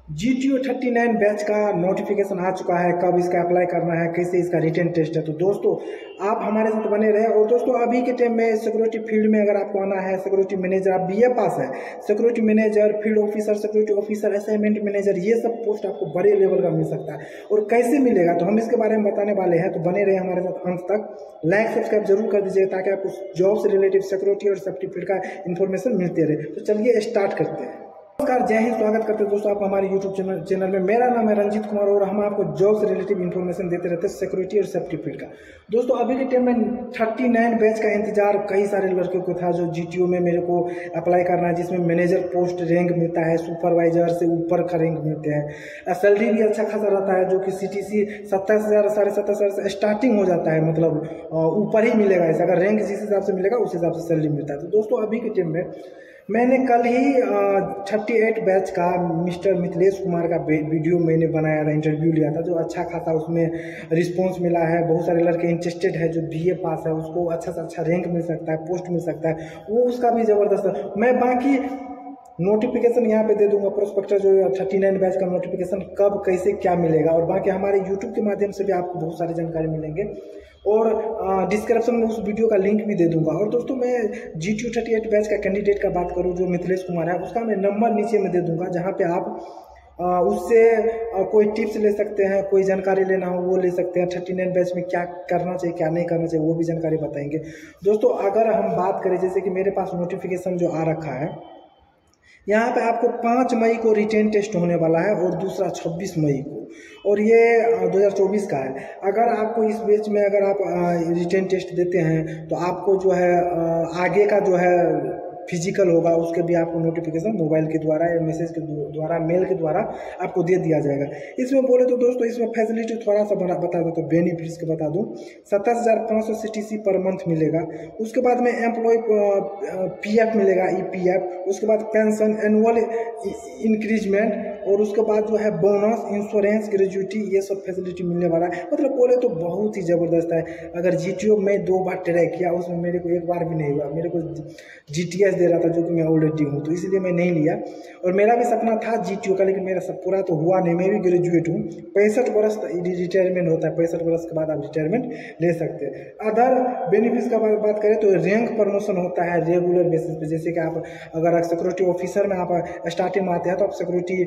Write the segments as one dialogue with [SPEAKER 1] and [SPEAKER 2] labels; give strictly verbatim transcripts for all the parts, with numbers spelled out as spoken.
[SPEAKER 1] जी T O thirty nine batch का notification आ चुका है। कब इसका अप्लाई करना है, कैसे इसका रिटन टेस्ट है, तो दोस्तों आप हमारे साथ बने रहे। और दोस्तों अभी के टाइम में सिक्योरिटी फील्ड में अगर आपको आना है, सिक्योरिटी मैनेजर, आप बी ए पास है, security manager, field officer, security officer, assignment manager, ये सब पोस्ट आपको बड़े लेवल का मिल सकता है। और कैसे मिलेगा तो हम इसके बारे में बताने वाले हैं, तो बने रहे हमारे साथ अंत तक। लाइक सब्सक्राइब जरूर कर दीजिए ताकि आपको जॉब से रिलेटेड सिक्योरिटी और सेफ्टी फील्ड का इन्फॉर्मेशन मिलते रहे। तो चलिए स्टार्ट करते हैं। नमस्कार, जय हिंद, स्वागत करते हैं दोस्तों आप हमारे यूट्यूब चैनल चैनल में। मेरा नाम है रंजीत कुमार और हम आपको जॉब से रिलेटिव इन्फॉर्मेशन देते रहते हैं सिक्योरिटी और सेफ्टी फील्ड का। दोस्तों अभी के टाइम में थर्टी नाइन बैच का इंतजार कई सारे लड़कियों को था जो जीटीओ में मेरे को अप्लाई करना है, जिसमें मैनेजर पोस्ट रैंक मिलता है, सुपरवाइजर से ऊपर का रैंक मिलते हैं, सैलरी भी अच्छा खासा रहता है जो कि सी टी सी सत्ताईस हज़ार साढ़े सत्ताईस हज़ार से स्टार्टिंग हो जाता है, मतलब ऊपर ही मिलेगा ऐसा। अगर रैंक जिस हिसाब से मिलेगा उस हिसाब से सैलरी मिलता है। तो दोस्तों अभी के टाइम में मैंने कल ही थर्टी एट बैच का मिस्टर मिथिलेश कुमार का वीडियो मैंने बनाया था, इंटरव्यू लिया था, जो अच्छा खासा उसमें रिस्पांस मिला है। बहुत सारे लड़के इंटरेस्टेड है, जो बीए पास है उसको अच्छा से अच्छा रैंक मिल सकता है, पोस्ट मिल सकता है, वो उसका भी ज़बरदस्त है। मैं बाकी नोटिफिकेशन यहाँ पे दे दूंगा, प्रोस्पेक्टर जो थर्टी नाइन बैच का नोटिफिकेशन कब कैसे क्या मिलेगा, और बाकी हमारे यूट्यूब के माध्यम से भी आपको बहुत सारी जानकारी मिलेंगे। और डिस्क्रिप्शन में उस वीडियो का लिंक भी दे दूंगा। और दोस्तों मैं G T O thirty eight batch का कैंडिडेट का बात करूँ जो मिथिलेश कुमार है, उसका मैं नंबर नीचे में दे दूंगा, जहाँ पे आप आ, उससे आ, कोई टिप्स ले सकते हैं, कोई जानकारी लेना हो वो ले सकते हैं। थर्टी नाइन बैच में क्या करना चाहिए क्या नहीं करना चाहिए वो भी जानकारी बताएंगे। दोस्तों अगर हम बात करें, जैसे कि मेरे पास नोटिफिकेशन जो आ रखा है, यहाँ पे आपको पाँच मई को रिटेन टेस्ट होने वाला है और दूसरा छब्बीस मई को, और ये दो हज़ार चौबीस का है। अगर आपको इस बैच में अगर आप रिटेन टेस्ट देते हैं तो आपको जो है आगे का जो है फिजिकल होगा, उसके भी आपको नोटिफिकेशन मोबाइल के द्वारा या मैसेज के द्वारा, मेल के द्वारा आपको दे दिया जाएगा। इसमें बोले तो दोस्तों इसमें फैसिलिटी थोड़ा सा बना बता दो, तो बेनिफिट्स के बता दूं, सत्ताईस हज़ार पाँच सौ C T C per month मिलेगा। उसके बाद में एम्प्लॉय पी एफ मिलेगा, ई पी एफ, उसके बाद पेंशन, एनुअल इंक्रीजमेंट, और उसके बाद जो है बोनस, इंश्योरेंस, ग्रेजुइटी, ये सब फैसिलिटी मिलने वाला है। मतलब बोले तो बहुत ही ज़बरदस्त है। अगर जी टी ओ में दो बार ट्राई किया, उसमें मेरे को एक बार भी नहीं हुआ, मेरे को जी टी एस दे रहा था जो कि मैं ऑलरेडी हूँ, तो इसलिए मैं नहीं लिया। और मेरा भी सपना था जी टी ओ का, लेकिन मेरा सब पूरा तो हुआ नहीं। मैं भी ग्रेजुएट हूँ, पैंसठ वर्ष रिटायरमेंट होता है, पैंसठ वर्ष के बाद आप रिटायरमेंट ले सकते हैं। अदर बेनिफिट्स का बात करें तो रैंक प्रमोशन होता है रेगुलर बेसिस पे। जैसे कि आप अगर सिक्योरिटी ऑफिसर में आप स्टार्टिंग में आते हैं तो आप सिक्योरिटी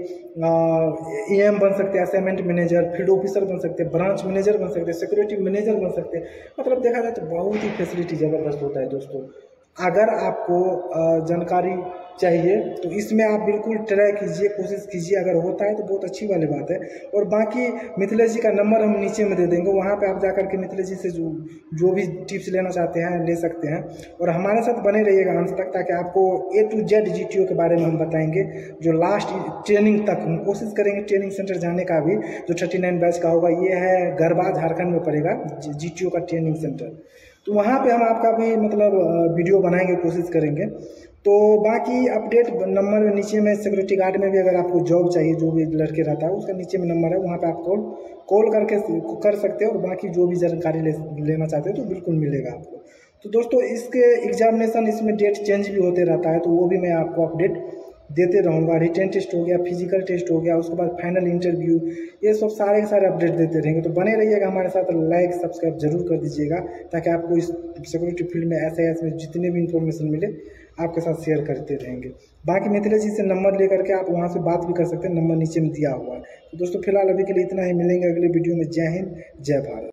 [SPEAKER 1] ई एम बन सकते हैं, असाइनमेंट मैनेजर, फील्ड ऑफिसर बन सकते हैं, ब्रांच मैनेजर बन सकते हैं, सिक्योरिटी मैनेजर बन सकते हैं। मतलब देखा जाए तो बहुत ही फैसिलिटी ज़बरदस्त होता है। दोस्तों अगर आपको जानकारी चाहिए तो इसमें आप बिल्कुल ट्राई कीजिए, कोशिश कीजिए, अगर होता है तो बहुत अच्छी वाली बात है। और बाकी मिथिलेश जी का नंबर हम नीचे में दे देंगे, वहाँ पे आप जाकर के मिथिलेश जी से जो जो भी टिप्स लेना चाहते हैं ले सकते हैं। और हमारे साथ बने रहिएगा अंत तक, ताकि आपको A to Z G T O के बारे में हम बताएंगे, जो लास्ट ट्रेनिंग तक हम कोशिश करेंगे ट्रेनिंग सेंटर जाने का भी, जो थर्टी नाइन बैच का होगा। ये है गरबा, झारखंड में पड़ेगा जी टी ओ का ट्रेनिंग सेंटर, तो वहाँ पे हम आपका भी मतलब वीडियो बनाएंगे, कोशिश करेंगे। तो बाकी अपडेट नंबर में नीचे में, सिक्योरिटी गार्ड में भी अगर आपको जॉब चाहिए, जो भी लड़के रहता है उसका नीचे में नंबर है, वहाँ पे आप कॉल कॉल करके कर सकते हैं। और बाकी जो भी जानकारी ले, लेना चाहते हैं तो बिल्कुल मिलेगा आपको। तो दोस्तों इसके एग्जामिनेशन, इसमें डेट चेंज भी होते रहता है, तो वो भी मैं आपको अपडेट देते रहूँगा। रिटन टेस्ट हो गया, फिजिकल टेस्ट हो गया, उसके बाद फाइनल इंटरव्यू, ये सब सारे के सारे अपडेट देते रहेंगे। तो बने रहिएगा हमारे साथ, लाइक सब्सक्राइब जरूर कर दीजिएगा, ताकि आपको इस सिक्योरिटी फील्ड में ऐसे ऐसे जितने भी इंफॉर्मेशन मिले आपके साथ शेयर करते रहेंगे। बाकी मिथिलेश जी से नंबर लेकर के आप वहाँ से बात भी कर सकते हैं, नंबर नीचे में दिया हुआ है। तो दोस्तों फिलहाल अभी के लिए इतना ही, मिलेंगे अगले वीडियो में। जय हिंद, जय भारत।